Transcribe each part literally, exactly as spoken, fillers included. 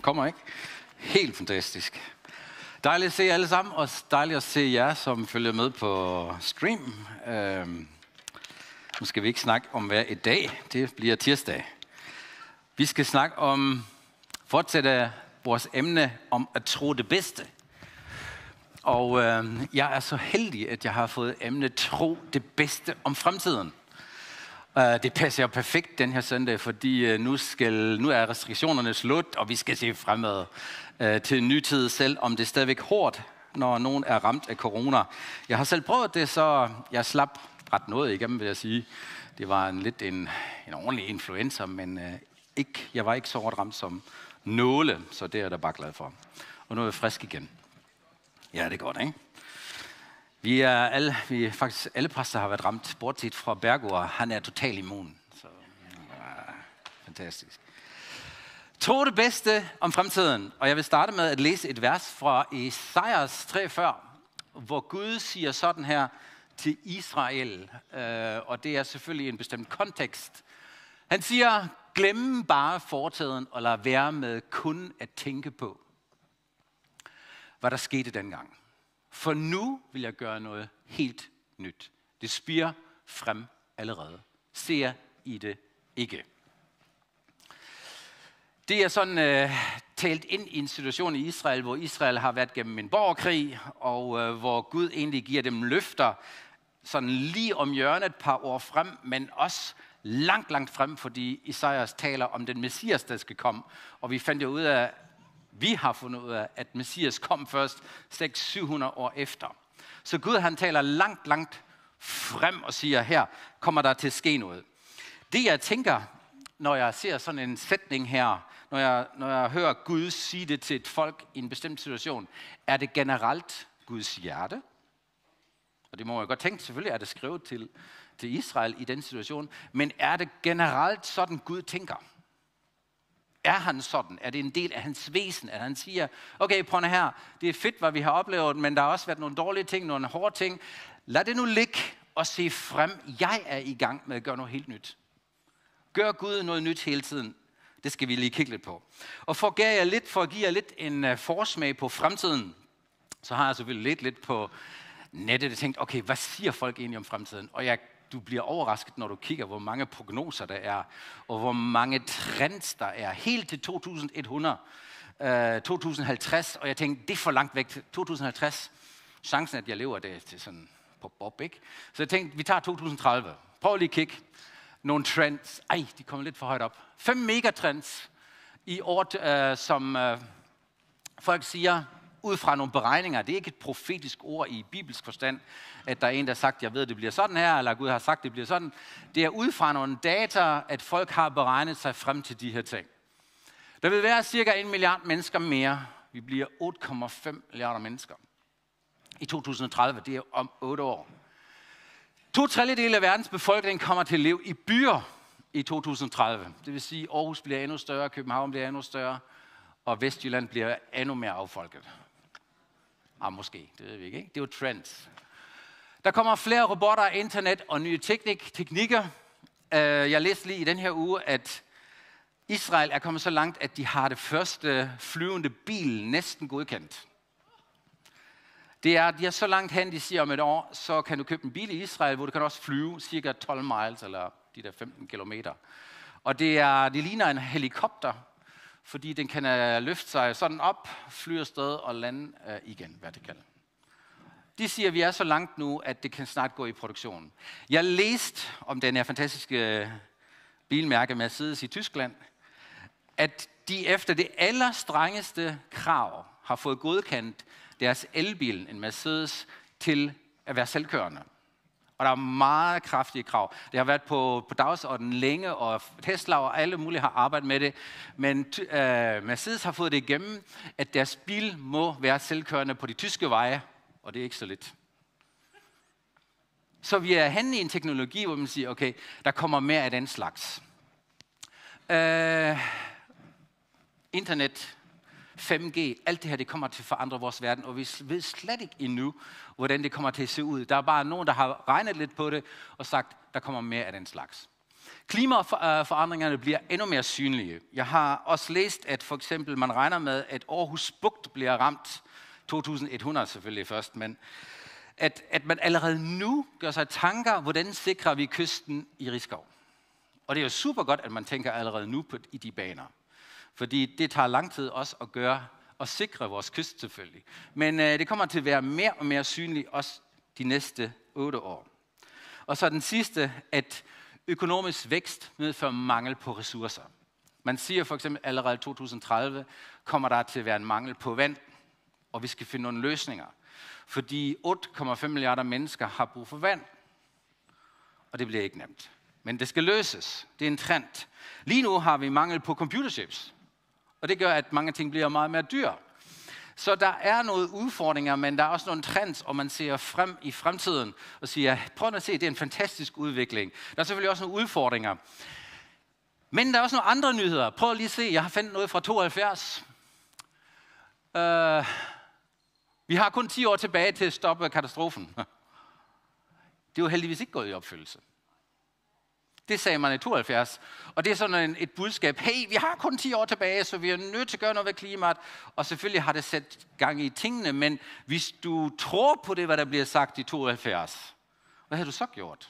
kommer ikke. Helt fantastisk. Dejligt at se jer alle sammen, og dejligt at se jer, som følger med på stream. Øhm, nu skal vi ikke snakke om hver et dag. Det bliver tirsdag. Vi skal snakke om, fortsætte vores emne om at tro det bedste. Og øh, jeg er så heldig, at jeg har fået emnet tro det bedste om fremtiden. Uh, det passer jo perfekt den her søndag, fordi uh, nu, skal, nu er restriktionerne slut, og vi skal se fremad uh, til en ny tid, selv om det er stadigvæk hårdt, når nogen er ramt af corona. Jeg har selv prøvet det, så jeg slap ret noget igennem, vil jeg sige. Det var en lidt en, en ordentlig influenza, men uh, ikke, jeg var ikke så hårdt ramt som nåle, så det er jeg da bare glad for. Og nu er jeg frisk igen. Ja, det er godt, ikke? Vi er alle, vi er faktisk alle præster har været ramt, bortset fra Bergård. Han er totalt immun. Så, ja, fantastisk. Tro det bedste om fremtiden. Og jeg vil starte med at læse et vers fra Esajas treogfyrre, hvor Gud siger sådan her til Israel. Og det er selvfølgelig i en bestemt kontekst. Han siger, glem bare fortiden og lad være med kun at tænke på, hvad der skete dengang. For nu vil jeg gøre noget helt nyt. Det spirer frem allerede. Ser I det ikke? Det er sådan øh, talt ind i en situation i Israel, hvor Israel har været gennem en borgerkrig, og øh, hvor Gud egentlig giver dem løfter, sådan lige om hjørnet et par år frem, men også langt, langt frem, fordi Esajas taler om den Messias, der skal komme. Og vi fandt jo ud af, Vi har fundet ud af, at Messias kom først seks til syv hundrede år efter. Så Gud han taler langt, langt frem og siger, her kommer der til at ske noget. Det jeg tænker, når jeg ser sådan en sætning her, når jeg, når jeg hører Gud sige det til et folk i en bestemt situation, er det generelt Guds hjerte? Og det må jeg godt tænke, selvfølgelig er det skrevet til, til Israel i den situation, men er det generelt sådan Gud tænker? Er han sådan? Er det en del af hans væsen? At han siger, okay, prøv her, det er fedt, hvad vi har oplevet, men der har også været nogle dårlige ting, nogle hårde ting. Lad det nu ligge og se frem. Jeg er i gang med at gøre noget helt nyt. Gør Gud noget nyt hele tiden. Det skal vi lige kigge lidt på. Og for at give jer lidt, for at give jer lidt en uh, forsmag på fremtiden, så har jeg selvfølgelig lidt, lidt på nettet og tænkt, okay, hvad siger folk egentlig om fremtiden? Og jeg Du bliver overrasket, når du kigger, hvor mange prognoser der er, og hvor mange trends der er. Helt til to tusind et hundrede, øh, to tusind halvtreds, og jeg tænkte, det er for langt væk til to tusind halvtreds. Chancen, at jeg lever det til sådan på bob, ikke? Så jeg tænkte, vi tager to tusind tredive. Prøv lige at kigge. Nogle trends. Ej, de kommer lidt for højt op. Fem megatrends i år, øh, som øh, folk siger, ud fra nogle beregninger. Det er ikke et profetisk ord i bibelsk forstand, at der er en, der har sagt, jeg ved, at det bliver sådan her, eller Gud har sagt, at det bliver sådan. Det er ud fra nogle data, at folk har beregnet sig frem til de her ting. Der vil være cirka en milliard mennesker mere. Vi bliver otte komma fem milliarder mennesker. I to tusind tredive, det er om otte år. To tredjedele af verdens befolkning kommer til at leve i byer i to tusind tredive. Det vil sige, at Aarhus bliver endnu større, København bliver endnu større, og Vestjylland bliver endnu mere affolket. Ah, måske, det ved vi ikke. Det er jo trends. Der kommer flere robotter, internet og nye teknik, teknikker. Jeg læste lige i den her uge, at Israel er kommet så langt, at de har det første flyvende bil næsten godkendt. Det er, de er så langt hen, de siger om et år, så kan du købe en bil i Israel, hvor du kan også flyve cirka tolv miles, eller de der femten kilometer. Og det, er, det ligner en helikopter, fordi den kan uh, løfte sig sådan op, flyve afsted og lande uh, igen vertikalt. De siger, at vi er så langt nu, at det kan snart gå i produktion. Jeg læste om den her fantastiske bilmærke Mercedes i Tyskland, at de efter det allerstrengeste krav har fået godkendt deres elbil, en Mercedes, til at være selvkørende. Og der er meget kraftige krav. Det har været på, på dagsordenen længe, og Tesla og alle mulige har arbejdet med det. Men øh, Mercedes har fået det igennem, at deres bil må være selvkørende på de tyske veje, og det er ikke så lidt. Så vi er henne i en teknologi, hvor man siger, okay, der kommer mere af den slags. Øh, internet, fem G, alt det her, det kommer til at forandre vores verden, og vi ved slet ikke endnu, hvordan det kommer til at se ud. Der er bare nogen, der har regnet lidt på det og sagt, der kommer mere af den slags. Klimaforandringerne bliver endnu mere synlige. Jeg har også læst, at for eksempel man regner med, at Aarhus Bugt bliver ramt, to tusind et hundrede selvfølgelig først, men at, at man allerede nu gør sig tanker, hvordan sikrer vi kysten i Risskov. Og det er jo super godt, at man tænker allerede nu på, i de baner. Fordi det tager lang tid også at gøre og sikre vores kyst selvfølgelig. Men øh, det kommer til at være mere og mere synligt også de næste otte år. Og så den sidste, at økonomisk vækst medfører mangel på ressourcer. Man siger for eksempel, at allerede i to tusind og tredive kommer der til at være en mangel på vand, og vi skal finde nogle løsninger. Fordi otte komma fem milliarder mennesker har brug for vand, og det bliver ikke nemt. Men det skal løses. Det er en trend. Lige nu har vi mangel på computerchips, og det gør, at mange ting bliver meget mere dyre. Så der er nogle udfordringer, men der er også nogle trends, og man ser frem i fremtiden og siger, prøv at se, det er en fantastisk udvikling. Der er selvfølgelig også nogle udfordringer. Men der er også nogle andre nyheder. Prøv lige at se, jeg har fundet noget fra tooghalvfjerds. Uh, vi har kun ti år tilbage til at stoppe katastrofen. Det er jo heldigvis ikke gået i opfyldelse. Det sagde man i tooghalvfjerds. Og det er sådan en, et budskab. Hey, vi har kun ti år tilbage, så vi er nødt til at gøre noget ved klimaet. Og selvfølgelig har det sat gang i tingene, men hvis du tror på det, hvad der bliver sagt i tooghalvfjerds, hvad har du så gjort?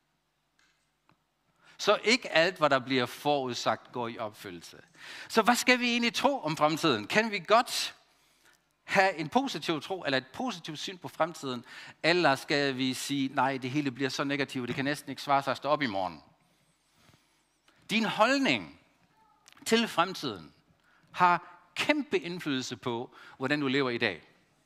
Så ikke alt, hvad der bliver forudsagt, går i opfyldelse. Så hvad skal vi egentlig tro om fremtiden? Kan vi godt have en positiv tro, eller et positivt syn på fremtiden, eller skal vi sige, nej, det hele bliver så negativt, det kan næsten ikke svare sig at stå op i morgen? Din holdning til fremtiden har kæmpe indflydelse på, hvordan du lever i dag.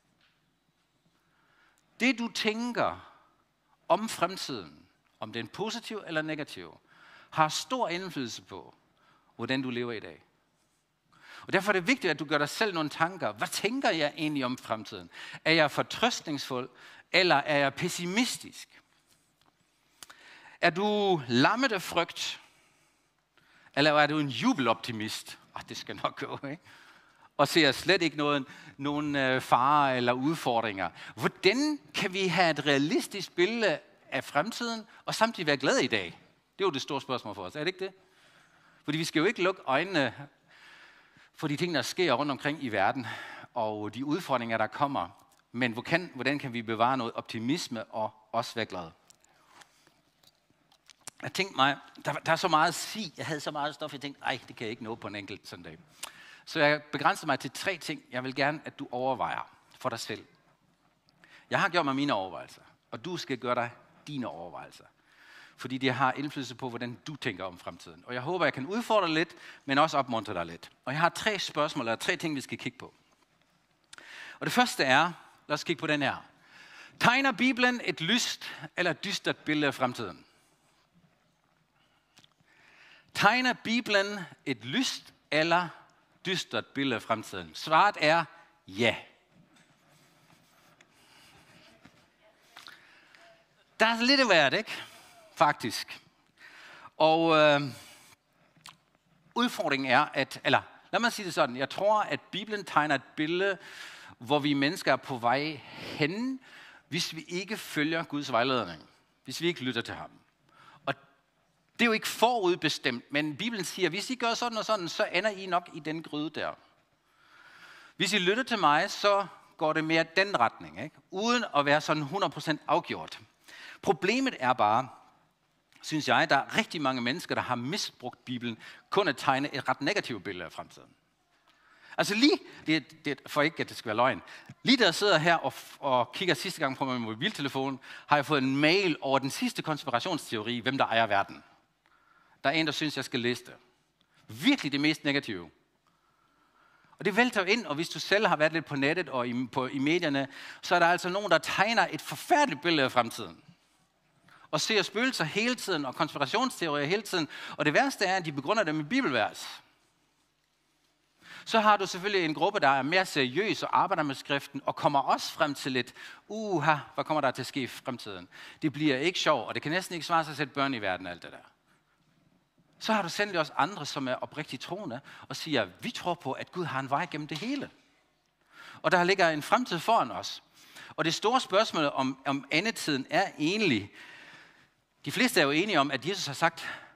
Det du tænker om fremtiden, om den positiv eller negativ, har stor indflydelse på, hvordan du lever i dag. Og derfor er det vigtigt, at du gør dig selv nogle tanker. Hvad tænker jeg egentlig om fremtiden? Er jeg fortrøstningsfuld, eller er jeg pessimistisk? Er du lammet af frygt, eller er du en jubeloptimist? Ah, det skal nok gå, ikke? Og ser slet ikke noget, nogen øh, farer eller udfordringer. Hvordan kan vi have et realistisk billede af fremtiden, og samtidig være glade i dag? Det er jo det store spørgsmål for os, er det ikke det? Fordi vi skal jo ikke lukke øjnene for de ting, der sker rundt omkring i verden, og de udfordringer, der kommer. Men hvordan, hvordan kan vi bevare noget optimisme og også være glade? Jeg tænkte mig, der, der er så meget at sige. Jeg havde så meget stof, jeg tænkte, nej, det kan jeg ikke nå på en enkelt søndag. Så jeg begrænser mig til tre ting, jeg vil gerne, at du overvejer for dig selv. Jeg har gjort mig mine overvejelser, og du skal gøre dig dine overvejelser. Fordi det har indflydelse på, hvordan du tænker om fremtiden. Og jeg håber, jeg kan udfordre dig lidt, men også opmuntre dig lidt. Og jeg har tre spørgsmål, eller tre ting, vi skal kigge på. Og det første er, lad os kigge på den her. Tegner Bibelen et lyst eller dystert billede af fremtiden? Tegner Bibelen et lyst eller dystert billede af fremtiden? Svaret er ja. Der er lidt af hvert, ikke? Faktisk. Og øh, udfordringen er, at, eller lad mig sige det sådan, jeg tror, at Bibelen tegner et billede, hvor vi mennesker er på vej hen, hvis vi ikke følger Guds vejledning. Hvis vi ikke lytter til ham. Og det er jo ikke forudbestemt, men Bibelen siger, hvis I gør sådan og sådan, så ender I nok i den gryde der. Hvis I lytter til mig, så går det mere den retning, ikke? Uden at være sådan hundrede procent afgjort. Problemet er bare, synes jeg, der er rigtig mange mennesker, der har misbrugt Bibelen, kun at tegne et ret negativt billede af fremtiden. Altså lige, det, det, for ikke at det skal være løgn, lige da jeg sidder her og, og kigger sidste gang på min mobiltelefon, har jeg fået en mail over den sidste konspirationsteori, hvem der ejer verden. Der er en, der synes, jeg skal læse det. Virkelig det mest negative. Og det vælter ind, og hvis du selv har været lidt på nettet og i, på, i medierne, så er der altså nogen, der tegner et forfærdeligt billede af fremtiden. Og ser spøgelser hele tiden, og konspirationsteorier hele tiden. Og det værste er, at de begrunder dem i bibelvers. Så har du selvfølgelig en gruppe, der er mere seriøs og arbejder med skriften, og kommer også frem til lidt, uha, hvad kommer der til at ske i fremtiden? Det bliver ikke sjovt, og det kan næsten ikke svare sig at sætte børn i verden, alt det der. Så har du sandelig også andre, som er oprigtigt troende, og siger, vi tror på, at Gud har en vej gennem det hele. Og der ligger en fremtid foran os. Og det store spørgsmål om, om endetiden er egentlig, de fleste er jo enige om, at Jesus har sagt,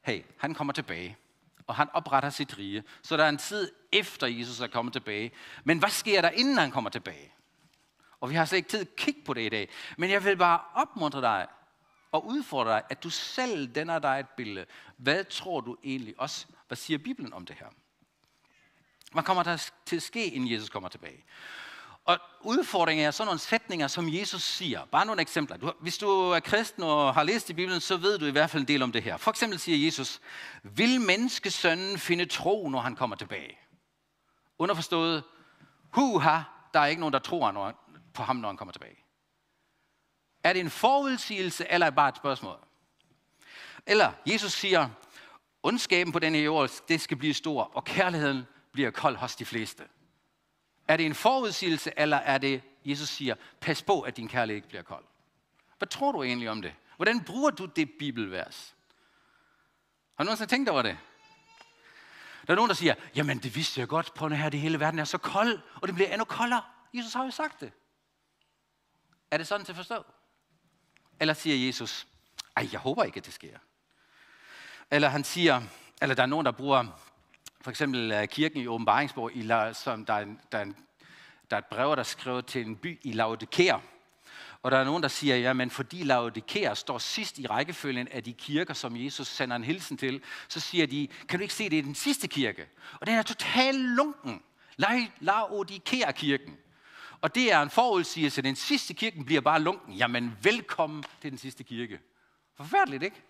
hey, han kommer tilbage, og han opretter sit rige. Så der er en tid efter Jesus er kommet tilbage. Men hvad sker der, inden han kommer tilbage? Og vi har slet ikke tid at kigge på det i dag. Men jeg vil bare opmuntre dig og udfordre dig, at du selv danner dig et billede. Hvad tror du egentlig også? Hvad siger Bibelen om det her? Hvad kommer der til at ske, inden Jesus kommer tilbage? Og udfordringen er sådan nogle sætninger, som Jesus siger. Bare nogle eksempler. Du, hvis du er kristen og har læst i Bibelen, så ved du i hvert fald en del om det her. For eksempel siger Jesus, vil menneskesønnen finde tro, når han kommer tilbage? Underforstået, huha, der er ikke nogen, der tror på ham, når han kommer tilbage. Er det en forudsigelse, eller er det bare et spørgsmål? Eller Jesus siger, ondskaben på denne jord, det skal blive stor, og kærligheden bliver kold hos de fleste. Er det en forudsigelse, eller er det, Jesus siger, pas på, at din kærlighed ikke bliver kold? Hvad tror du egentlig om det? Hvordan bruger du det bibelvers? Har du nogensinde tænkt over det? Der er nogen, der siger, jamen det vidste jeg godt på det her, det hele verden er så kold, og det bliver endnu koldere. Jesus har jo sagt det. Er det sådan til at forstå? Eller siger Jesus, ej, jeg håber ikke, at det sker. Eller han siger, eller der er nogen, der bruger for eksempel kirken i Åbenbaringsbog, som der er, en, der, er en, der er et brev, der er skrevet til en by i Laodikea. Og der er nogen, der siger, jamen fordi Laodikea står sidst i rækkefølgen af de kirker, som Jesus sender en hilsen til, så siger de, kan du ikke se, det er den sidste kirke? Og den er totalt lunken. Laodikea-kirken. Og det er en forudsigelse, at den sidste kirken bliver bare lunken. Jamen velkommen til den sidste kirke. Forfærdeligt, ikke?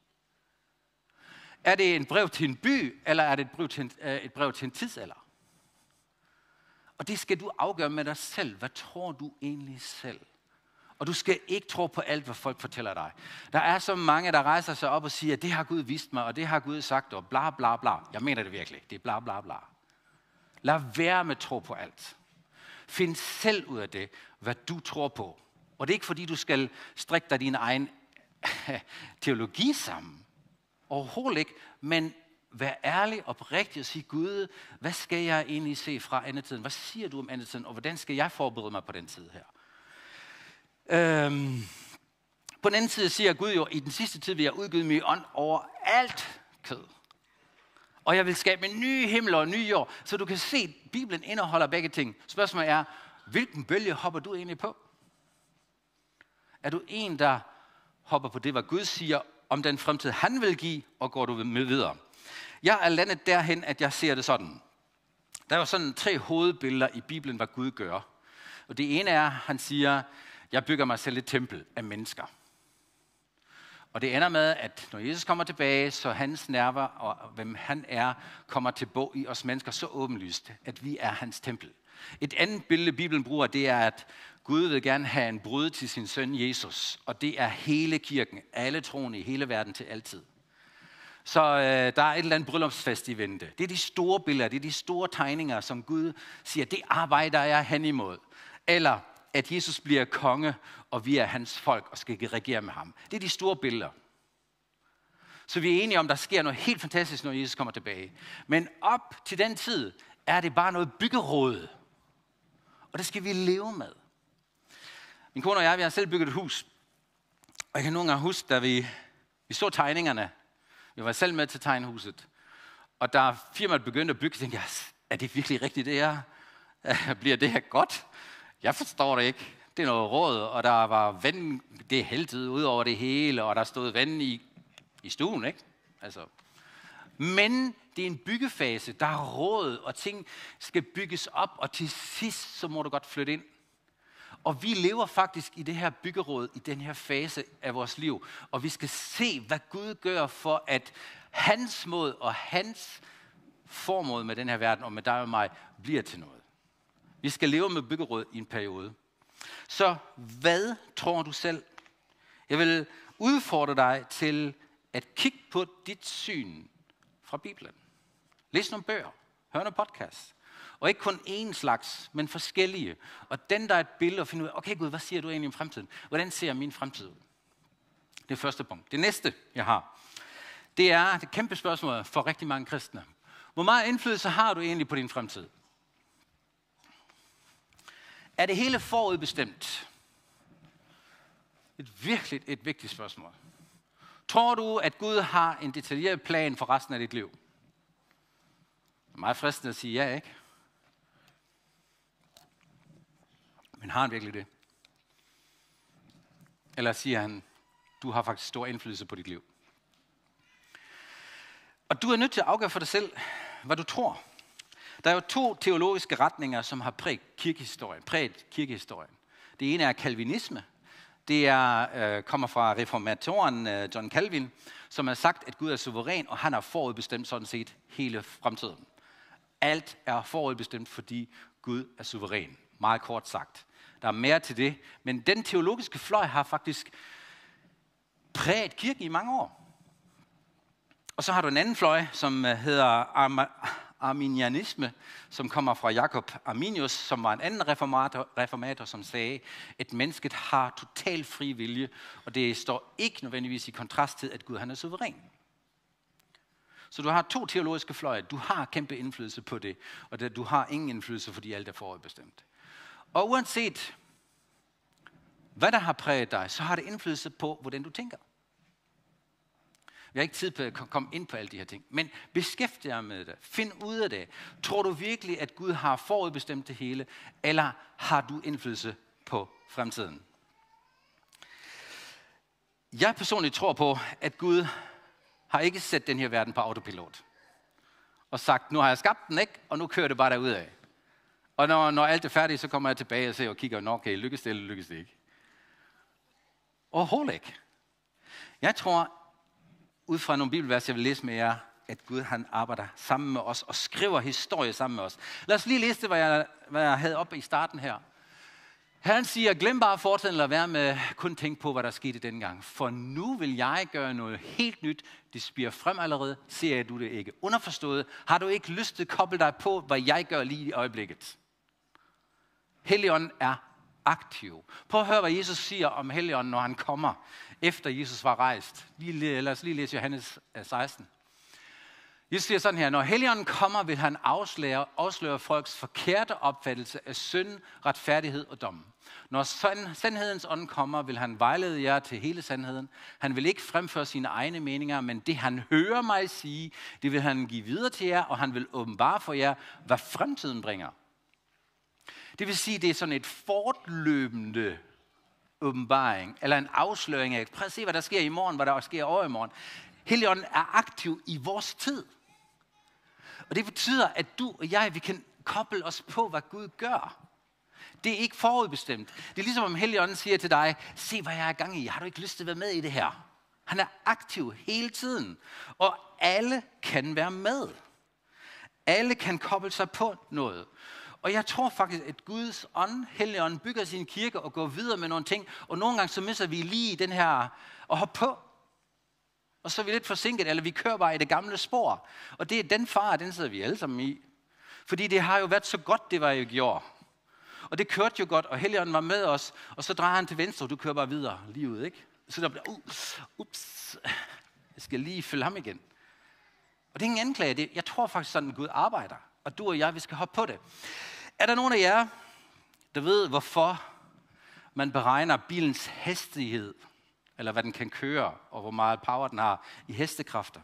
Er det et brev til en by, eller er det et brev til en, øh, et brev til en tidsalder? Og det skal du afgøre med dig selv. Hvad tror du egentlig selv? Og du skal ikke tro på alt, hvad folk fortæller dig. Der er så mange, der rejser sig op og siger, det har Gud vist mig, og det har Gud sagt, og bla bla bla. Jeg mener det virkelig. Det er bla bla bla. Lad være med at tro på alt. Find selv ud af det, hvad du tror på. Og det er ikke fordi, du skal strikke dig din egen teologi sammen. Overhovedet ikke, men vær ærlig og oprigtig og sige, Gud, hvad skal jeg egentlig se fra andetiden? Hvad siger du om andetiden, og hvordan skal jeg forberede mig på den tid her? Øhm, på den anden side siger Gud jo, i den sidste tid vil jeg udgyde min ånd over alt kød. Og jeg vil skabe en ny himmel og en ny jord, så du kan se, at Bibelen indeholder begge ting. Spørgsmålet er, hvilken bølge hopper du egentlig på? Er du en, der hopper på det, hvad Gud siger, om den fremtid, han vil give, og går du med videre? Jeg er landet derhen, at jeg ser det sådan. Der er jo sådan tre hovedbilleder i Bibelen, hvad Gud gør. Og det ene er, han siger, jeg bygger mig selv et tempel af mennesker. Og det ender med, at når Jesus kommer tilbage, så hans nerver og hvem han er, kommer til bo i os mennesker så åbenlyst, at vi er hans tempel. Et andet billede, Bibelen bruger, det er, at Gud vil gerne have en brud til sin søn Jesus. Og det er hele kirken, alle troende i hele verden til altid. Så øh, der er et eller andet bryllupsfest i vente. Det er de store billeder, det er de store tegninger, som Gud siger, det arbejder jeg hen imod. Eller at Jesus bliver konge, og vi er hans folk og skal regere med ham. Det er de store billeder. Så vi er enige om, at der sker noget helt fantastisk, når Jesus kommer tilbage. Men op til den tid er det bare noget byggeråd. Og det skal vi leve med. Min kone og jeg, vi har selv bygget et hus. Og jeg kan nogle gange huske, da vi, vi så tegningerne. Vi var selv med til tegnhuset. Og da firmaet begyndte at bygge, tænkte jeg, er det virkelig rigtigt det her? Bliver det her godt? Jeg forstår det ikke. Det er noget råd, og der var vand, det hældte ud over det hele, og der stod vand i, i stuen, ikke? Altså. Men det er en byggefase, der er råd, og ting skal bygges op, og til sidst, så må du godt flytte ind. Og vi lever faktisk i det her byggeråd, i den her fase af vores liv, og vi skal se, hvad Gud gør for, at hans måde og hans formål med den her verden, og med dig og mig, bliver til noget. Vi skal leve med byggeråd i en periode. Så hvad tror du selv? Jeg vil udfordre dig til at kigge på dit syn fra Bibelen. Læs nogle bøger, hør nogle podcasts. Og ikke kun én slags, men forskellige. Og den der er et billede og finde ud af, okay Gud, hvad siger du egentlig om fremtiden? Hvordan ser min fremtid ud? Det er første punkt. Det næste, jeg har, det er det kæmpe spørgsmål for rigtig mange kristne. Hvor meget indflydelse har du egentlig på din fremtid? Er det hele forudbestemt? Et virkelig et vigtigt spørgsmål. Tror du, at Gud har en detaljeret plan for resten af dit liv? Det er meget fristende at sige ja, ikke? Men har han virkelig det? Eller siger han, du har faktisk stor indflydelse på dit liv? Og du er nødt til at afgøre for dig selv, hvad du tror. Der er jo to teologiske retninger, som har præget kirkehistorien. Præget kirkehistorien. Det ene er kalvinisme. Det er, øh, kommer fra reformatoren øh, John Calvin, som har sagt, at Gud er suveræn, og han har forudbestemt sådan set hele fremtiden. Alt er forudbestemt, fordi Gud er suveræn. Meget kort sagt. Der er mere til det, men den teologiske fløj har faktisk præget kirken i mange år. Og så har du en anden fløj, som hedder arminianisme, som kommer fra Jakob Arminius, som var en anden reformator, reformator, som sagde, at mennesket har total fri vilje, og det står ikke nødvendigvis i kontrast til, at Gud han er suveræn. Så du har to teologiske fløje. Du har kæmpe indflydelse på det, og du har ingen indflydelse, fordi alt er forudbestemt. Og uanset hvad der har præget dig, så har det indflydelse på, hvordan du tænker. Vi har ikke tid på at komme ind på alle de her ting, men beskæftig dig med det. Find ud af det. Tror du virkelig, at Gud har forudbestemt det hele, eller har du indflydelse på fremtiden? Jeg personligt tror på, at Gud har ikke sat den her verden på autopilot. Og sagt, nu har jeg skabt den, ikke? Og nu kører det bare derudad. Og når, når alt er færdigt, så kommer jeg tilbage og ser og kigger, okay, lykkes det eller lykkes det ikke? Overhovedet ikke. Jeg tror, ud fra nogle bibelvers, jeg vil læse med jer, at Gud han arbejder sammen med os og skriver historie sammen med os. Lad os lige læse det, hvad jeg, hvad jeg havde oppe i starten her. Herren siger, glem bare fortiden, eller være med kun tænke på, hvad der skete dengang. For nu vil jeg gøre noget helt nyt. Det spirer frem allerede. Ser du det ikke underforstået? Har du ikke lyst til at koble dig på, hvad jeg gør lige i øjeblikket? Helligånden er aktiv. Prøv at høre, hvad Jesus siger om Helligånden, når han kommer, efter Jesus var rejst. Lad os lige læse Johannes seksten. Jesus siger sådan her, når Helligånden kommer, vil han afsløre, afsløre folks forkerte opfattelse af synd, retfærdighed og dom. Når sandhedens ånd kommer, vil han vejlede jer til hele sandheden. Han vil ikke fremføre sine egne meninger, men det han hører mig sige, det vil han give videre til jer, og han vil åbenbare for jer, hvad fremtiden bringer. Det vil sige, det er sådan et fortløbende åbenbaring, eller en afsløring af, prøv at se, hvad der sker i morgen, hvad der sker over i morgen. Helligånden er aktiv i vores tid. Og det betyder, at du og jeg, vi kan koble os på, hvad Gud gør. Det er ikke forudbestemt. Det er ligesom om Helligånden siger til dig, se hvad jeg er i gang i, har du ikke lyst til at være med i det her? Han er aktiv hele tiden, og alle kan være med. Alle kan koble sig på noget. Og jeg tror faktisk, at Guds ånd, Helligånden, bygger sin kirke og går videre med nogle ting, og nogle gange så misser vi lige den her og hopper på. Og så er vi lidt forsinket, eller vi kører bare i det gamle spor. Og det er den fare, den sidder vi alle sammen i. Fordi det har jo været så godt, det var jo gjort. Og det kørte jo godt, og Helligånden var med os, og så drejer han til venstre, og du kører bare videre livet, ikke? Så der bliver, uh, ups, jeg skal lige følge ham igen. Og det er ingen anklage, det, jeg tror faktisk sådan, at Gud arbejder, og du og jeg, vi skal hoppe på det. Er der nogen af jer, der ved, hvorfor man beregner bilens hastighed, eller hvad den kan køre, og hvor meget power den har i hestekræfter?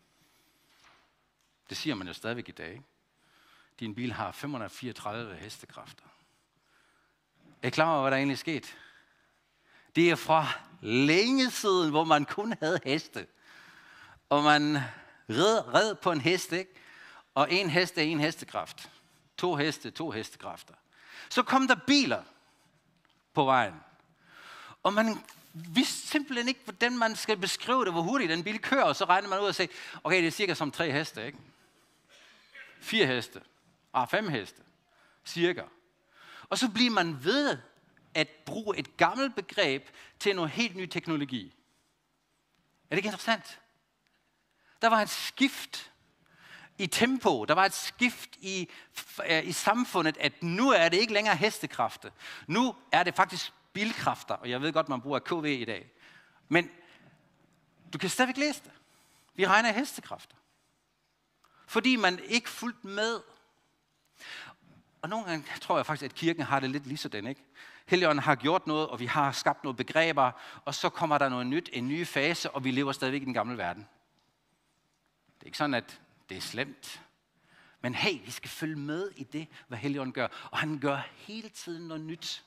Det siger man jo stadigvæk i dag, ikke? Din bil har fem hundrede og fireogtredive hestekræfter. Er I klar over, hvad der egentlig er sket? Det er fra længe siden, hvor man kun havde heste. Og man red, red på en hest, ikke? Og en hest er en hestekraft. To heste, to hestekræfter. Så kom der biler på vejen. Og man vidste simpelthen ikke, hvordan man skal beskrive det, hvor hurtigt den bil kører. Og så regner man ud og siger, okay, det er cirka som tre heste, ikke? Fire heste. Ah, fem heste. Cirka. Og så bliver man ved at bruge et gammelt begreb til noget helt ny teknologi. Er det ikke interessant? Der var et skift i tempo, der var et skift i, i samfundet, at nu er det ikke længere hestekræfter. Nu er det faktisk bilkræfter, og jeg ved godt, man bruger K V i dag. Men du kan stadigvæk læse det. Vi regner i hestekræfter. Fordi man ikke fulgte med. Og Og nogle gange tror jeg faktisk, at kirken har det lidt lige sådan, ikke? Helligånden har gjort noget, og vi har skabt nogle begreber, og så kommer der noget nyt, en ny fase, og vi lever stadigvæk i den gamle verden. Det er ikke sådan, at det er slemt. Men hey, vi skal følge med i det, hvad Helligånden gør. Og han gør hele tiden noget nyt.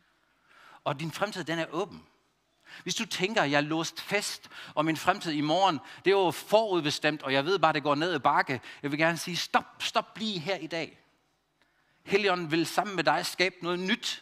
Og din fremtid, den er åben. Hvis du tænker, at jeg er låst fast, og min fremtid i morgen, det er jo forudbestemt, og jeg ved bare, at det går ned ad bakke. Jeg vil gerne sige, stop, stop, bliv her i dag. Helligånden vil sammen med dig skabe noget nyt.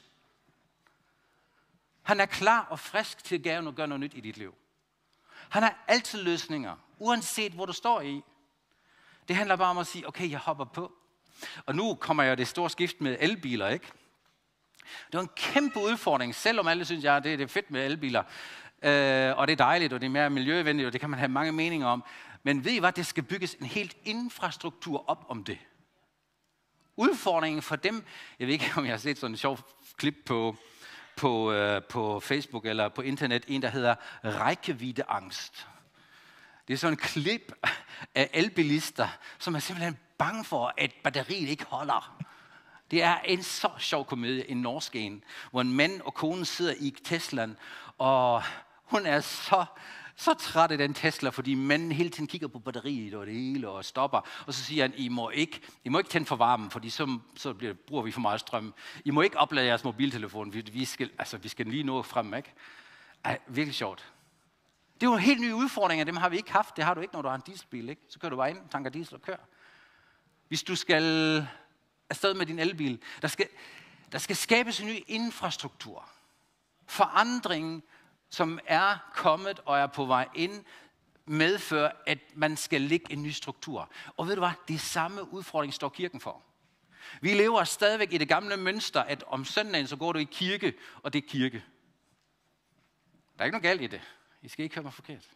Han er klar og frisk til gaven at gøre noget nyt i dit liv. Han har altid løsninger, uanset hvor du står i. Det handler bare om at sige, okay, jeg hopper på. Og nu kommer jeg det store skift med elbiler, ikke? Det var en kæmpe udfordring, selvom alle synes, at det er fedt med elbiler. Øh, og det er dejligt, og det er mere miljøvenligt, og det kan man have mange meninger om. Men ved I hvad, det skal bygges en helt infrastruktur op om det. Udfordringen for dem, jeg ved ikke, om jeg har set sådan en sjov klip på, på, øh, på Facebook eller på internet, en der hedder rækkeviddeangst. Det er sådan en klip af elbilister, som er simpelthen bange for, at batteriet ikke holder. Det er en så sjov komedie, en norsk en, hvor en mand og kone sidder i Teslaen, og hun er så, så træt af den Tesla, fordi manden hele tiden kigger på batteriet og det hele og stopper. Og så siger han, I må ikke, I må ikke tænde for varmen, fordi så, så bliver, bruger vi for meget strøm. I må ikke oplade jeres mobiltelefon, vi, vi, skal, altså, vi skal lige nå frem, ikke? Ej, virkelig sjovt. Det er jo en helt ny udfordring, dem har vi ikke haft. Det har du ikke, når du har en dieselbil, ikke? Så kører du bare ind, tanker diesel og kører. Hvis du skal afsted med din elbil, der skal, der skal skabes en ny infrastruktur. Forandringen, som er kommet og er på vej ind, medfører, at man skal lægge en ny struktur. Og ved du hvad? Det samme udfordring står kirken for. Vi lever stadigvæk i det gamle mønster, at om søndagen så går du i kirke, og det er kirke. Der er ikke noget galt i det. I skal ikke høre mig forkert.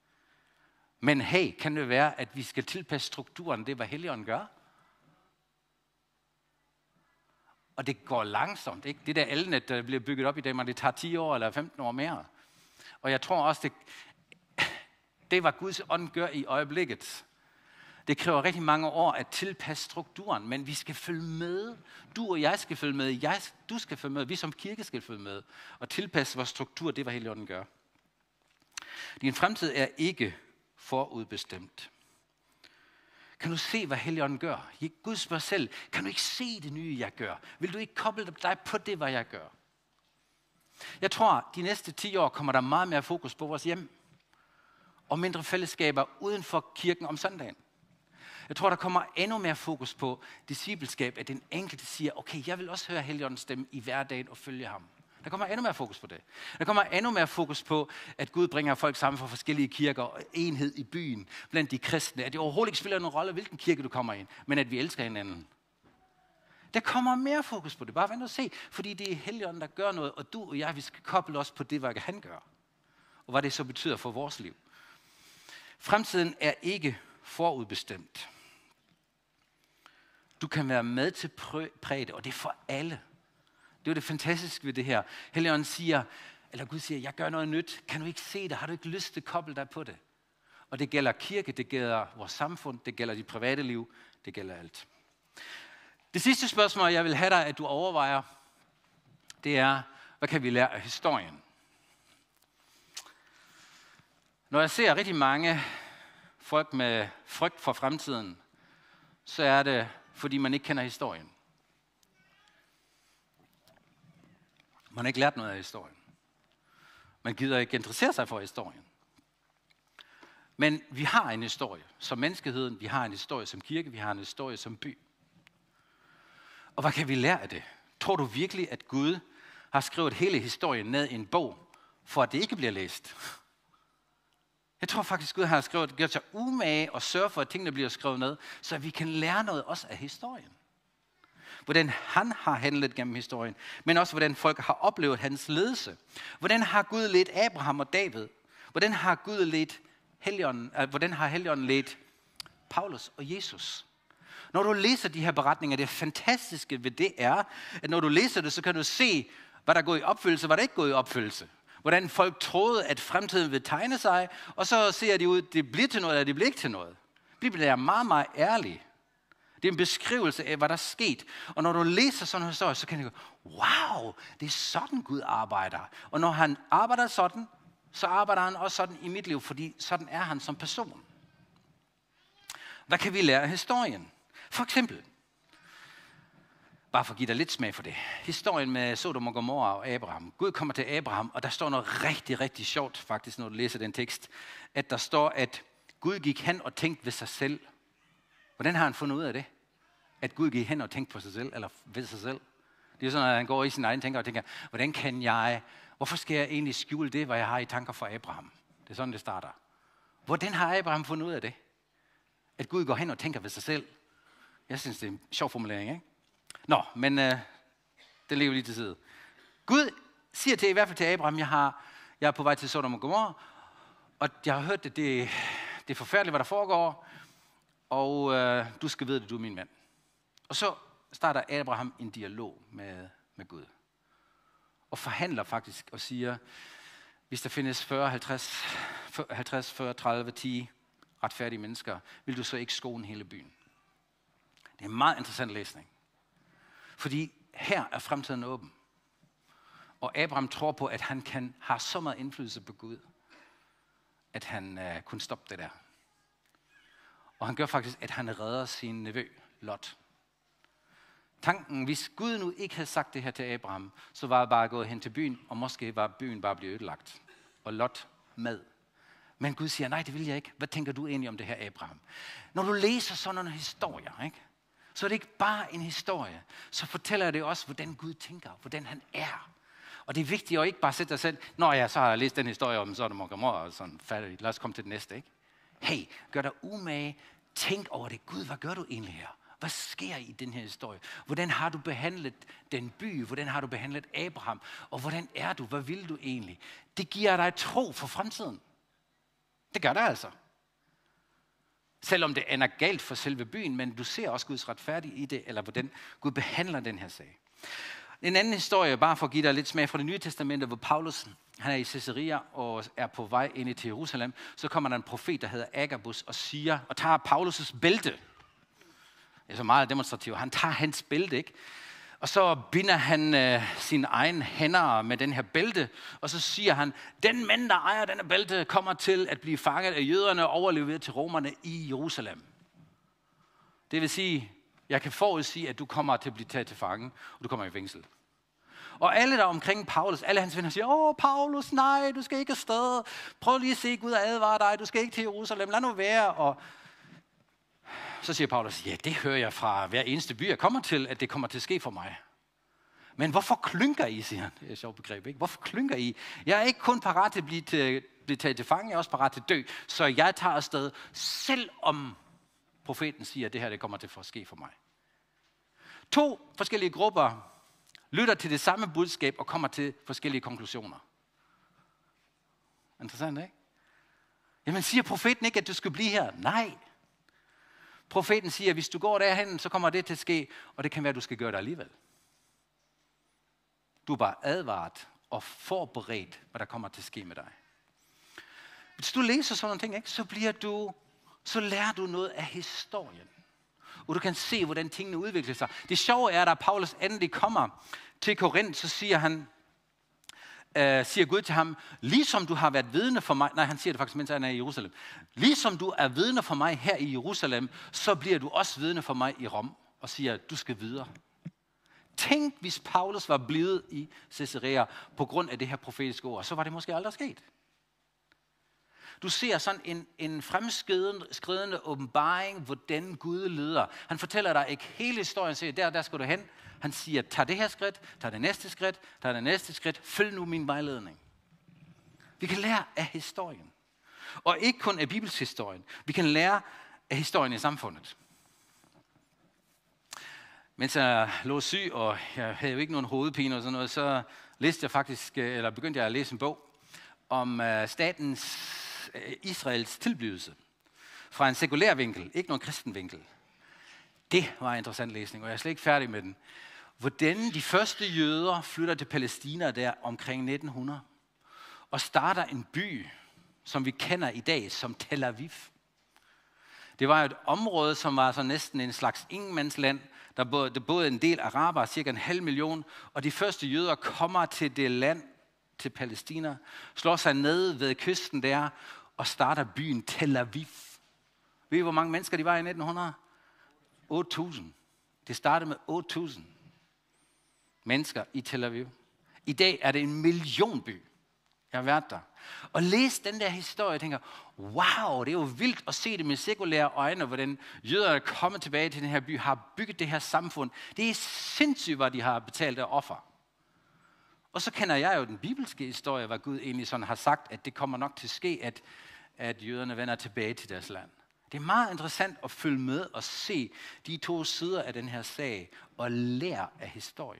Men hey, kan det være, at vi skal tilpasse strukturen, det er, hvad Helligånden gør? Og det går langsomt, ikke? Det der elnet, der bliver bygget op i dag, det tager ti år eller femten år mere. Og jeg tror også, det, det var Guds ånd gør i øjeblikket. Det kræver rigtig mange år at tilpasse strukturen, men vi skal følge med. Du og jeg skal følge med. Jeg, du skal følge med. Vi som kirke skal følge med. Og tilpasse vores struktur, det er, hvad Helligånden gør. Din fremtid er ikke forudbestemt. Kan du se, hvad Helligånden gør? Gud spørger selv, kan du ikke se det nye, jeg gør? Vil du ikke koble dig på det, hvad jeg gør? Jeg tror, de næste ti år kommer der meget mere fokus på vores hjem. Og mindre fællesskaber uden for kirken om søndagen. Jeg tror, der kommer endnu mere fokus på discipleskab, at den enkelte siger, okay, jeg vil også høre Helligåndens stemme i hverdagen og følge ham. Der kommer endnu mere fokus på det. Der kommer endnu mere fokus på, at Gud bringer folk sammen fra forskellige kirker og enhed i byen blandt de kristne. At det overhovedet ikke spiller nogen rolle, hvilken kirke du kommer ind, men at vi elsker hinanden. Der kommer mere fokus på det. Bare vent og se, fordi det er Helligånden, der gør noget, og du og jeg, vi skal koble os på det, hvad han gør. Og hvad det så betyder for vores liv. Fremtiden er ikke forudbestemt. Du kan være med til præge det, og det er for alle. Det er jo det fantastiske ved det her. Helligånden siger, eller Gud siger, jeg gør noget nyt. Kan du ikke se det? Har du ikke lyst til at koble dig på det? Og det gælder kirke, det gælder vores samfund, det gælder dit private liv, det gælder alt. Det sidste spørgsmål, jeg vil have dig, at du overvejer, det er, hvad kan vi lære af historien? Når jeg ser rigtig mange folk med frygt for fremtiden, så er det, fordi man ikke kender historien. Man har ikke lært noget af historien. Man gider ikke interessere sig for historien. Men vi har en historie som menneskeheden, vi har en historie som kirke, vi har en historie som by. Og hvad kan vi lære af det? Tror du virkelig, at Gud har skrevet hele historien ned i en bog, for at det ikke bliver læst? Jeg tror faktisk, Gud har skrevet, gjort sig umage og sørge for, at tingene bliver skrevet ned, så vi kan lære noget også af historien. Hvordan han har handlet gennem historien, men også hvordan folk har oplevet hans ledelse. Hvordan har Gud ledt Abraham og David? Hvordan har Gud ledt Helligånden, øh, hvordan har Helligånden ledt Paulus og Jesus? Når du læser de her beretninger, det fantastiske ved det er, at når du læser det, så kan du se, hvad der er gået i opfyldelse, hvad der ikke er gået i opfyldelse. Hvordan folk troede, at fremtiden vil tegne sig, og så ser de ud, det bliver til noget, eller det bliver ikke til noget. Bibelen er meget, meget ærlig. Det er en beskrivelse af, hvad der er sket. Og når du læser sådan en historie, så kan du gå, wow, det er sådan Gud arbejder. Og når han arbejder sådan, så arbejder han også sådan i mit liv, fordi sådan er han som person. Hvad kan vi lære af historien? For eksempel, bare for at give dig lidt smag for det, historien med Sodom og Gomorra og Abraham. Gud kommer til Abraham, og der står noget rigtig, rigtig sjovt faktisk, når du læser den tekst, at der står, at Gud gik hen og tænkte ved sig selv. Hvordan har han fundet ud af det? At Gud gik hen og tænkte på sig selv, eller ved sig selv. Det er jo sådan, at han går i sin egen tænker og tænker, hvordan kan jeg, hvorfor skal jeg egentlig skjule det, hvad jeg har i tanker for Abraham? Det er sådan, det starter. Hvordan har Abraham fundet ud af det? At Gud går hen og tænker ved sig selv. Jeg synes, det er en sjov formulering, ikke? Nå, men øh, det ligger lige til side. Gud siger til, i hvert fald til Abraham, jeg, har, jeg er på vej til Sodom og Gomorra, og jeg har hørt, at det, det er forfærdeligt, hvad der foregår, og øh, du skal vide det, du er min mand. Og så starter Abraham en dialog med, med Gud. Og forhandler faktisk og siger, hvis der findes fyrre, halvtreds, fyrre, tredive, ti retfærdige mennesker, vil du så ikke skåne hele byen. Det er en meget interessant læsning. Fordi her er fremtiden åben. Og Abraham tror på, at han kan have så meget indflydelse på Gud, at han uh, kunne stoppe det der. Og han gør faktisk, at han redder sin nevø, Lot. Tanken, hvis Gud nu ikke havde sagt det her til Abraham, så var det bare gået hen til byen, og måske var byen bare blevet ødelagt. Og Lot med. Men Gud siger, nej, det vil jeg ikke. Hvad tænker du egentlig om det her, Abraham? Når du læser sådan nogle historier, ikke? Så er det ikke bare en historie. Så fortæller det også, hvordan Gud tænker, hvordan han er. Og det er vigtigt at ikke bare sætte dig selv, nå ja, så har jeg læst den historie om Sodom og Gomorra, og sådan færdigt. Lad os komme til det næste, ikke? Hey, gør dig umage. Tænk over det. Gud, hvad gør du egentlig her? Hvad sker i den her historie? Hvordan har du behandlet den by? Hvordan har du behandlet Abraham? Og hvordan er du? Hvad vil du egentlig? Det giver dig tro for fremtiden. Det gør det altså. Selvom det ender galt for selve byen, men du ser også Guds retfærdige i det, eller hvordan Gud behandler den her sag. En anden historie, bare for at give dig lidt smag fra Det Nye Testamente, hvor Paulus, han er i Caesarea og er på vej ind til Jerusalem, så kommer der en profet, der hedder Agabus, og siger, og tager Paulus' bælte. Det er så meget demonstrativt. Han tager hans bælte, ikke? Og så binder han øh, sine egne hænder med den her bælte, og så siger han, den mand, der ejer denne bælte, kommer til at blive fanget af jøderne og overleveret til romerne i Jerusalem. Det vil sige, jeg kan forudsige, at du kommer til at blive taget til fange, og du kommer i fængsel. Og alle der omkring Paulus, alle hans venner siger, åh Paulus, nej, du skal ikke afsted. Prøv lige at se Gud og advare dig, du skal ikke til Jerusalem, lad nu være. Og så siger Paulus, ja, det hører jeg fra hver eneste by, jeg kommer til, at det kommer til at ske for mig. Men hvorfor klynker I, siger han. Det er et sjovt begreb, ikke? Hvorfor klynker I? Jeg er ikke kun parat til at blive, til, blive taget til fange, jeg er også parat til at dø. Så jeg tager afsted, selvom profeten siger, at det her det kommer til at ske for mig. To forskellige grupper lytter til det samme budskab og kommer til forskellige konklusioner. Interessant, ikke? Jamen siger profeten ikke, at du skal blive her? Nej. Profeten siger, at hvis du går derhen, så kommer det til at ske, og det kan være, at du skal gøre det alligevel. Du er bare advaret og forberedt, hvad der kommer til at ske med dig. Hvis du læser sådan nogle ting, ikke, så bliver du, så lærer du noget af historien. Og du kan se, hvordan tingene udvikler sig. Det sjove er, at da Paulus endelig kommer til Korinth, så siger han, øh, siger Gud til ham, ligesom du har været vidne for mig, nej, han siger det faktisk, mens han er i Jerusalem, ligesom du er vidne for mig her i Jerusalem, så bliver du også vidne for mig i Rom, og siger, du skal videre. Tænk, hvis Paulus var blevet i Caesarea på grund af det her profetiske ord, så var det måske aldrig sket. Du ser sådan en, en fremskridende åbenbaring, hvordan Gud leder. Han fortæller dig ikke hele historien, siger, der, der skal du hen. Han siger, tag det her skridt, tag det næste skridt, tag det næste skridt, følg nu min vejledning. Vi kan lære af historien. Og ikke kun af bibelshistorien. Vi kan lære af historien i samfundet. Mens jeg lå syg, og jeg havde jo ikke nogen hovedpine og sådan noget, så læste jeg faktisk, eller begyndte jeg at læse en bog om statens Israels tilblivelse. Fra en sekulær vinkel, ikke nogen kristen vinkel. Det var en interessant læsning, og jeg er slet ikke færdig med den. Hvordan de første jøder flytter til Palæstina der omkring nitten hundrede, og starter en by, som vi kender i dag som Tel Aviv. Det var et område, som var så næsten en slags ingenmandsland. Der boede, der boede en del araber, cirka en halv million, og de første jøder kommer til det land, til Palæstina, slår sig ned ved kysten der, og starter byen Tel Aviv. Ved I, hvor mange mennesker de var i nitten hundrede? otte tusind. Det startede med otte tusind mennesker i Tel Aviv. I dag er det en millionby. Jeg har været der. Og læse den der historie, jeg tænker, wow, det er jo vildt at se det med sekulære øjne, hvordan jøder er kommet tilbage til den her by, har bygget det her samfund. Det er sindssygt, hvad de har betalt af offer. Og så kender jeg jo den bibelske historie, hvor Gud egentlig sådan har sagt, at det kommer nok til at ske, at, at jøderne vender tilbage til deres land. Det er meget interessant at følge med og se de to sider af den her sag og lære af historien.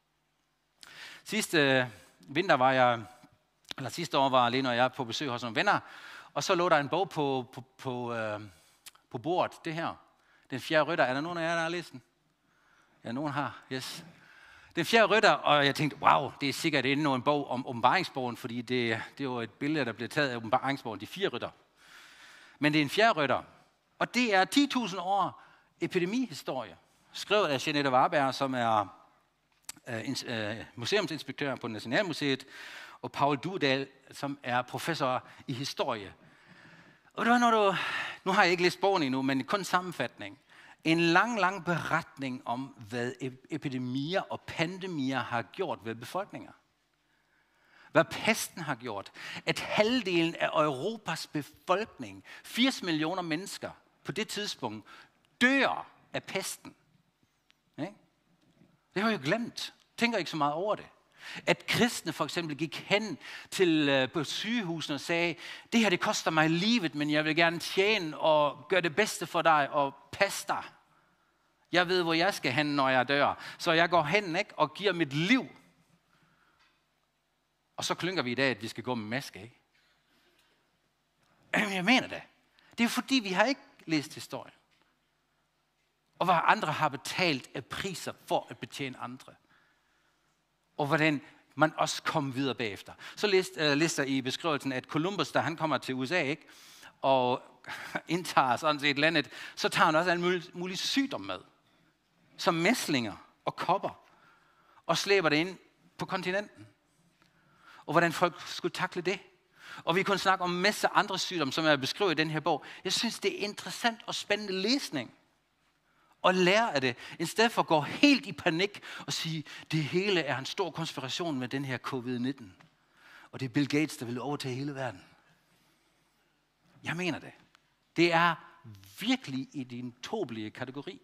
Sidste vinter var jeg, eller sidste år var Lene og jeg på besøg hos nogle venner, og så lå der en bog på, på, på, øh, på bordet, det her. Den fjerde rytter. Er der nogen af jer, der har læst den? Ja, nogen har, yes. Den fjerde rytter, og jeg tænkte, wow, det er sikkert endnu en bog om åbenbaringsbogen, fordi det, det var et billede, der blev taget af åbenbaringsbogen, de fire rytter. Men det er en fjerde rytter, og det er ti tusind år epidemihistorie, skrevet af Jeanette Warberg, som er øh, øh, museumsinspektør på Nationalmuseet, og Paul Dudal, som er professor i historie. Og det var, når du, nu har jeg ikke læst bogen endnu, men kun sammenfatning. En lang, lang beretning om, hvad epidemier og pandemier har gjort ved befolkninger. Hvad pesten har gjort. At halvdelen af Europas befolkning, firs millioner mennesker på det tidspunkt, dør af pesten. Det har jeg jo glemt. Tænker ikke så meget over det. At kristne for eksempel gik hen til på sygehusene og sagde, det her det koster mig livet, men jeg vil gerne tjene og gøre det bedste for dig og passe dig. Jeg ved, hvor jeg skal hen, når jeg dør. Så jeg går hen, ikke, og giver mit liv. Og så klynker vi i dag, at vi skal gå med maske, ikke? Jeg mener det. Det er fordi, vi har ikke læst historien. Og hvad andre har betalt af priser for at betjene andre. Og hvordan man også kom videre bagefter. Så læste, uh, læste jeg i beskrivelsen, at Columbus, da han kommer til U S A, ikke, og indtager sådan set landet, så tager han også en mulig, mulig sygdom med. Som mæslinger og kopper. Og slæber det ind på kontinenten. Og hvordan folk skulle takle det. Og vi kunne snakke om en masse andre sygdomme, som jeg beskriver i den her bog. Jeg synes, det er interessant og spændende læsning. Og lære af det, i stedet for at gå helt i panik og sige, det hele er en stor konspiration med den her covid nitten. Og det er Bill Gates, der vil overtage hele verden. Jeg mener det. Det er virkelig i din tåbelige kategori.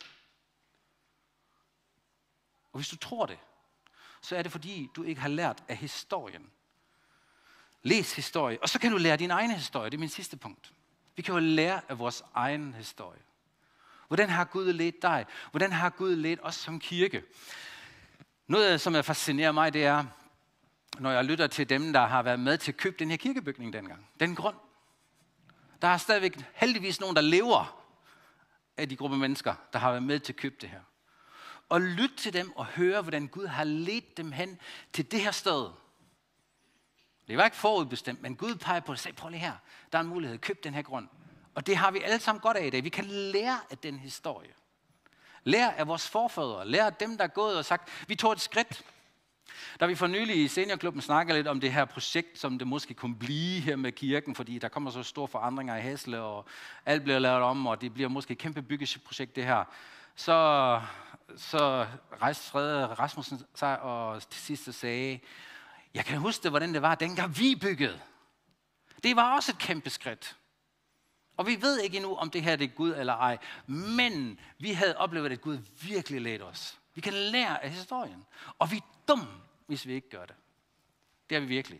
Og hvis du tror det, så er det fordi, du ikke har lært af historien. Læs historie, og så kan du lære din egen historie. Det er min sidste punkt. Vi kan jo lære af vores egen historie. Hvordan har Gud ledt dig? Hvordan har Gud ledt os som kirke? Noget, som fascinerer mig, det er, når jeg lytter til dem, der har været med til at købe den her kirkebygning dengang. Den grund. Der er stadigvæk heldigvis nogen, der lever af de gruppe mennesker, der har været med til at købe det her. Og lyt til dem og høre, hvordan Gud har ledt dem hen til det her sted. Det var ikke forudbestemt, men Gud peger på det og sagde, prøv lige her, der er en mulighed, køb den her grund. Og det har vi alle sammen godt af i dag. Vi kan lære af den historie. Lære af vores forfædre. Lære af dem, der er gået og sagt, vi tog et skridt. Da vi for nylig i seniorklubben snakkede lidt om det her projekt, som det måske kunne blive her med kirken, fordi der kommer så store forandringer i Hasle, og alt bliver lavet om, og det bliver måske et kæmpe byggeprojekt det her. Så, så rejste Frede Rasmussen sig og til sidst sagde, jeg kan huske det, hvordan det var, dengang vi byggede. Det var også et kæmpe skridt. Og vi ved ikke endnu, om det her det er Gud eller ej. Men vi havde oplevet, at Gud virkelig ledte os. Vi kan lære af historien. Og vi er dumme, hvis vi ikke gør det. Det er vi virkelig.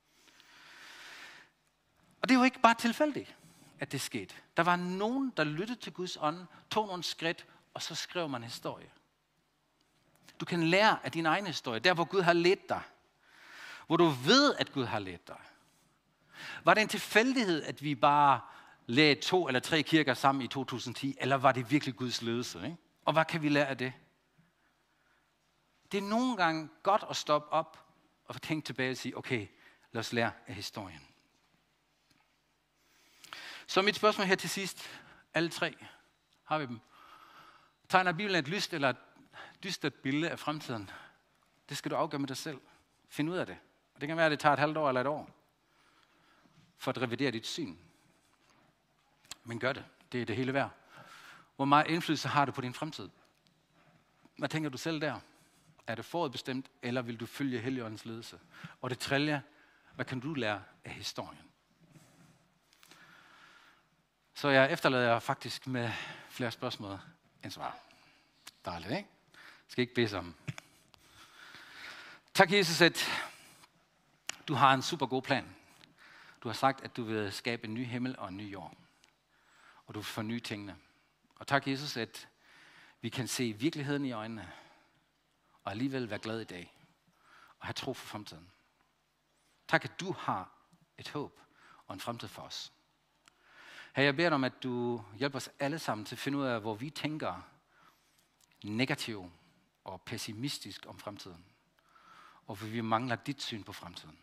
Og det var ikke bare tilfældigt, at det skete. Der var nogen, der lyttede til Guds ånd, tog nogle skridt, og så skrev man historie. Du kan lære af din egen historie, der hvor Gud har ledt dig. Hvor du ved, at Gud har ledt dig. Var det en tilfældighed, at vi bare lagde to eller tre kirker sammen i to tusind og ti, eller var det virkelig Guds ledelse? Ikke? Og hvad kan vi lære af det? Det er nogle gange godt at stoppe op og tænke tilbage og sige, okay, lad os lære af historien. Så mit spørgsmål her til sidst Alle tre har vi dem. Tegner Bibelen et lyst eller et dystert billede af fremtiden? Det skal du afgøre med dig selv. Find ud af det. Og det kan være, at det tager et halvt år eller et år for at revidere dit syn. Men gør det. Det er det hele værd. Hvor meget indflydelse har du på din fremtid? Hvad tænker du selv der? Er det forudbestemt, eller vil du følge Helligåndens ledelse? Og det tredje, hvad kan du lære af historien? Så jeg efterlader jer faktisk med flere spørgsmål end svar. Dejligt, ikke? Jeg skal ikke bede sammen. Tak, Jesus, at du har en super god plan. Du har sagt, at du vil skabe en ny himmel og en ny jord. Og du vil forny tingene. Og tak, Jesus, at vi kan se virkeligheden i øjnene, og alligevel være glade i dag, og have tro for fremtiden. Tak, at du har et håb og en fremtid for os. Herre, jeg beder dig om, at du hjælper os alle sammen til at finde ud af, hvor vi tænker negativt og pessimistisk om fremtiden, og hvor vi mangler dit syn på fremtiden.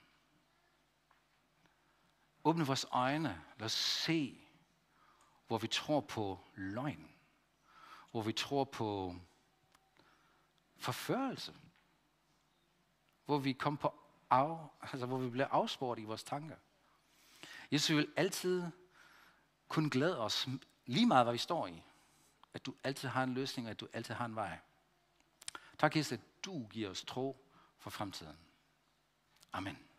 Åbne vores øjne, lad os se, hvor vi tror på løgn, hvor vi tror på forførelse, hvor vi kommer på af, altså hvor vi bliver afspurgt i vores tanker. Jesus, vi vil altid kunne glæde os lige meget, hvad vi står i. At du altid har en løsning, og at du altid har en vej. Tak, Jesus, at du giver os tro for fremtiden. Amen.